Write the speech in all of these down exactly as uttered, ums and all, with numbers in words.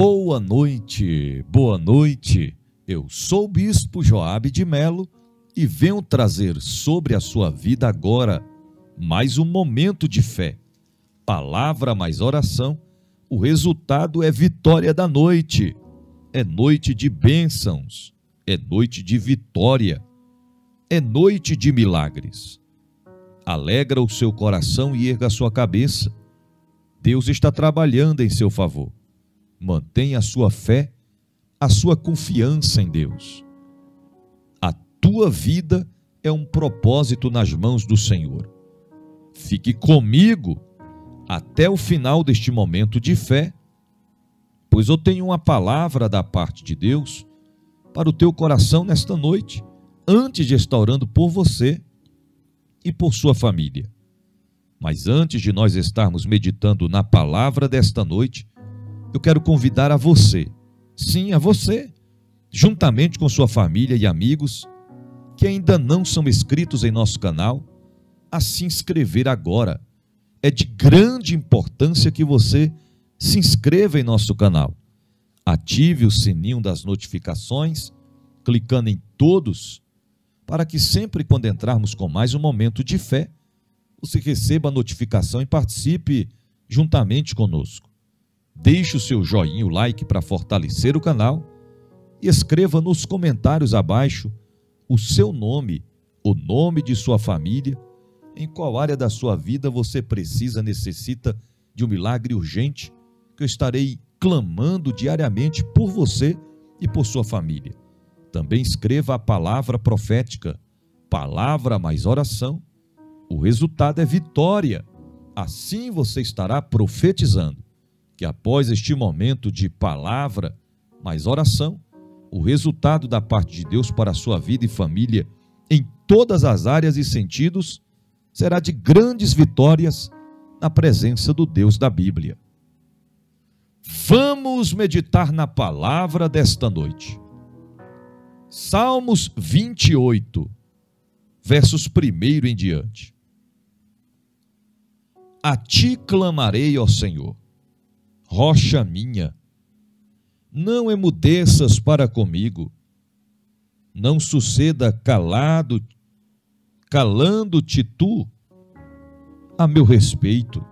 Boa noite, boa noite. Eu sou o Bispo Joabe de Melo e venho trazer sobre a sua vida agora mais um momento de fé. Palavra mais oração, o resultado é vitória da noite. É noite de bênçãos, é noite de vitória, é noite de milagres. Alegra o seu coração e erga a sua cabeça. Deus está trabalhando em seu favor. Mantenha a sua fé, a sua confiança em Deus. A tua vida é um propósito nas mãos do Senhor. Fique comigo até o final deste momento de fé, pois eu tenho uma palavra da parte de Deus para o teu coração nesta noite, antes de estar orando por você e por sua família. Mas antes de nós estarmos meditando na palavra desta noite, eu quero convidar a você, sim, a você, juntamente com sua família e amigos, que ainda não são inscritos em nosso canal, a se inscrever agora. É de grande importância que você se inscreva em nosso canal. Ative o sininho das notificações, clicando em todos, para que sempre quando entrarmos com mais um momento de fé, você receba a notificação e participe juntamente conosco. Deixe o seu joinha, o like para fortalecer o canal e escreva nos comentários abaixo o seu nome, o nome de sua família, em qual área da sua vida você precisa, necessita de um milagre urgente, que eu estarei clamando diariamente por você e por sua família. Também escreva a palavra profética, palavra mais oração. O resultado é vitória. Assim você estará profetizando que após este momento de palavra mais oração, o resultado da parte de Deus para a sua vida e família em todas as áreas e sentidos será de grandes vitórias na presença do Deus da Bíblia. Vamos meditar na palavra desta noite. Salmos vinte e oito, versos primeiro em diante. A ti clamarei, ó Senhor, rocha minha, não emudeças para comigo, não suceda calado, calando-te tu a meu respeito,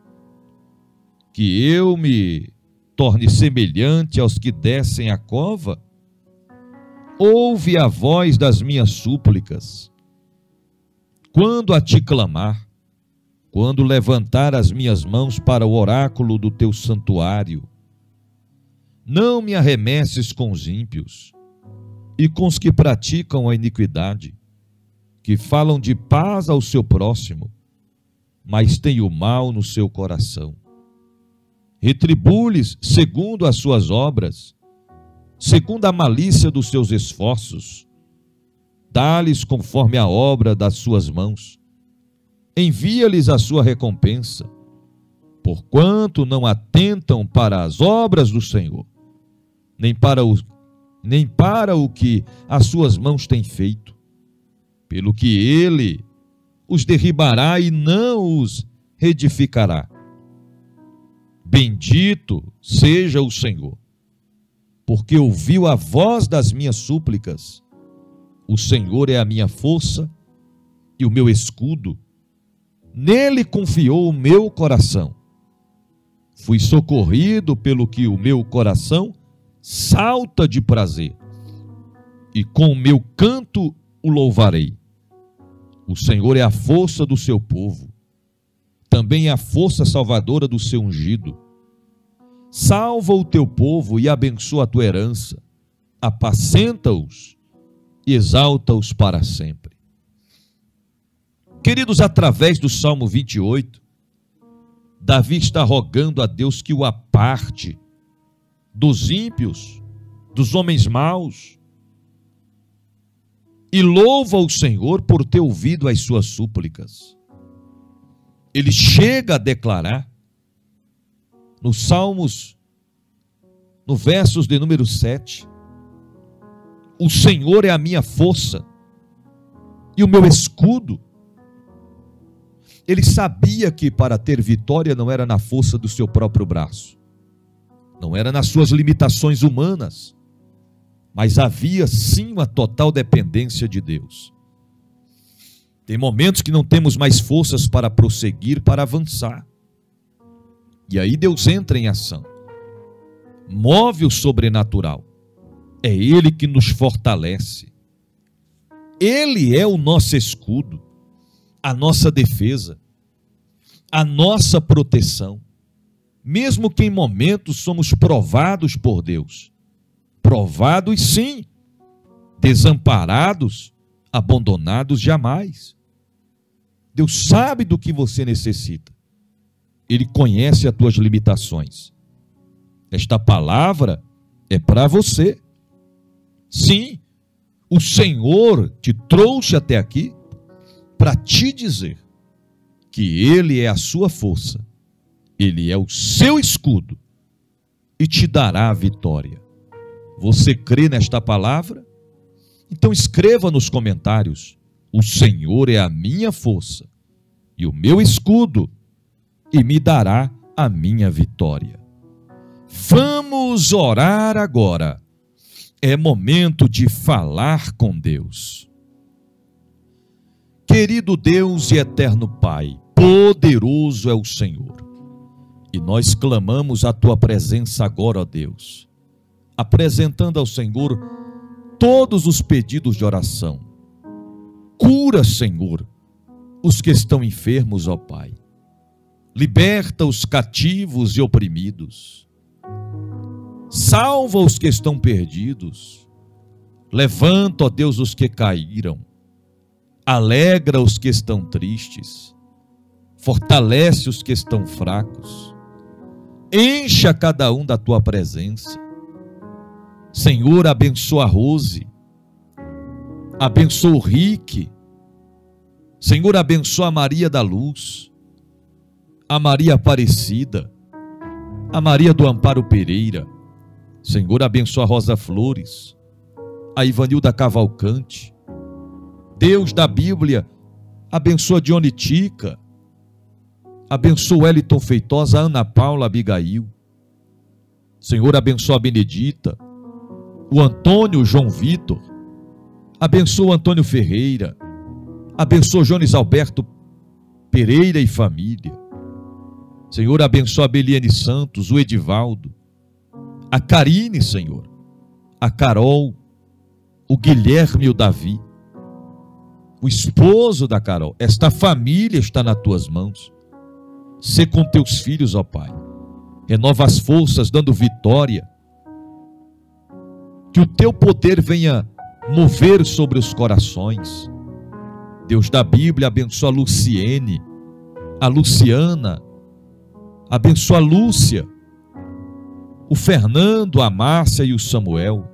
que eu me torne semelhante aos que descem a cova. Ouve a voz das minhas súplicas, quando a ti clamar, quando levantar as minhas mãos para o oráculo do teu santuário. Não me arremesses com os ímpios e com os que praticam a iniquidade, que falam de paz ao seu próximo, mas têm o mal no seu coração. Retribui-lhes segundo as suas obras, segundo a malícia dos seus esforços. Dá-lhes conforme a obra das suas mãos. Envia-lhes a sua recompensa, porquanto não atentam para as obras do Senhor, nem para o, nem para o que as suas mãos têm feito, pelo que ele os derribará e não os reedificará. Bendito seja o Senhor, porque ouviu a voz das minhas súplicas. O Senhor é a minha força e o meu escudo. Nele confiou o meu coração. Fui socorrido pelo que o meu coração salta de prazer, e com o meu canto o louvarei. O Senhor é a força do seu povo, também é a força salvadora do seu ungido. Salva o teu povo e abençoa a tua herança, apacenta-os e exalta-os para sempre. Queridos, através do Salmo vinte e oito, Davi está rogando a Deus que o aparte dos ímpios, dos homens maus, e louva o Senhor por ter ouvido as suas súplicas. Ele chega a declarar, nos Salmos, no versos de número sete, o Senhor é a minha força e o meu escudo. Ele sabia que para ter vitória não era na força do seu próprio braço, não era nas suas limitações humanas, mas havia sim uma total dependência de Deus. Tem momentos que não temos mais forças para prosseguir, para avançar. E aí Deus entra em ação, move o sobrenatural. É Ele que nos fortalece. Ele é o nosso escudo, a nossa defesa, a nossa proteção. Mesmo que em momentos somos provados por Deus. Provados sim, desamparados, abandonados jamais. Deus sabe do que você necessita. Ele conhece as tuas limitações. Esta palavra é para você. Sim, o Senhor te trouxe até aqui para te dizer que Ele é a sua força, Ele é o seu escudo e te dará a vitória. Você crê nesta palavra? Então escreva nos comentários: o Senhor é a minha força e o meu escudo e me dará a minha vitória. Vamos orar agora. É momento de falar com Deus. Querido Deus e eterno Pai, poderoso é o Senhor. E nós clamamos a Tua presença agora, ó Deus, apresentando ao Senhor todos os pedidos de oração. Cura, Senhor, os que estão enfermos, ó Pai. Liberta os cativos e oprimidos. Salva os que estão perdidos. Levanta, ó Deus, os que caíram. Alegra os que estão tristes. Fortalece os que estão fracos. Encha cada um da Tua presença. Senhor, abençoa a Rose. Abençoa o Rick. Senhor, abençoa a Maria da Luz. A Maria Aparecida. A Maria do Amparo Pereira. Senhor, abençoa a Rosa Flores, a Ivanilda Cavalcante. Deus da Bíblia, abençoa Dione Tica, abençoa Wellington Feitosa, a Ana Paula Abigail. Senhor, abençoa a Benedita, o Antônio João Vitor, abençoa o Antônio Ferreira, abençoa Jones Alberto Pereira e família. Senhor, abençoa a Beliane Santos, o Edivaldo, a Karine, Senhor, a Carol, o Guilherme e o Davi, o esposo da Carol. Esta família está nas Tuas mãos. Sê com Teus filhos, ó Pai. Renova as forças, dando vitória. Que o Teu poder venha mover sobre os corações. Deus da Bíblia, abençoa a Luciene, a Luciana, abençoa a Lúcia, o Fernando, a Márcia e o Samuel.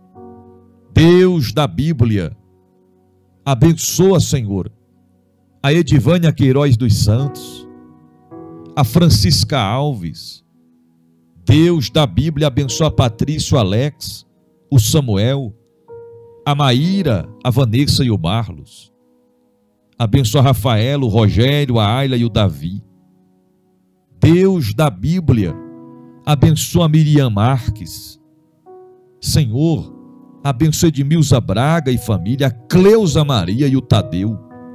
Deus da Bíblia, abençoa, Senhor, a Edivânia Queiroz dos Santos, a Francisca Alves. Deus da Bíblia, abençoa a Patrícia, o Alex, o Samuel, a Maíra, a Vanessa e o Marlos. Abençoa a Rafael, o Rogério, a Ayla e o Davi. Deus da Bíblia, abençoa a Miriam Marques. Senhor, abençoa Edmilza Braga e família, a Cleusa Maria e o Tadeu,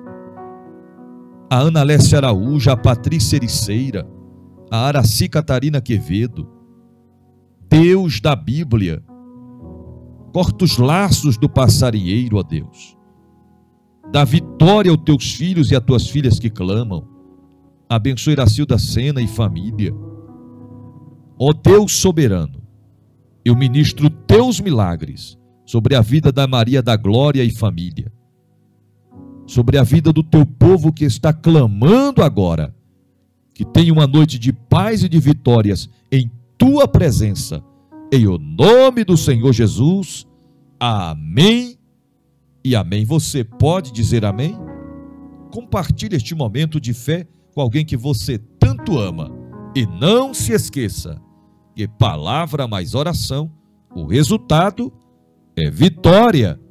a Ana Alessia Araújo, a Patrícia Ericeira, a Araci Catarina Quevedo. Deus da Bíblia, corta os laços do passarinheiro, ó Deus. Dá vitória aos Teus filhos e às Tuas filhas que clamam. Abençoa Iracilda Sena e família. Ó Deus soberano, eu ministro Teus milagres sobre a vida da Maria da Glória e família, sobre a vida do Teu povo que está clamando agora, que tenha uma noite de paz e de vitórias em Tua presença, em o nome do Senhor Jesus. Amém e amém. Você pode dizer amém? Compartilhe este momento de fé com alguém que você tanto ama. E não se esqueça que palavra mais oração, o resultado é vitória.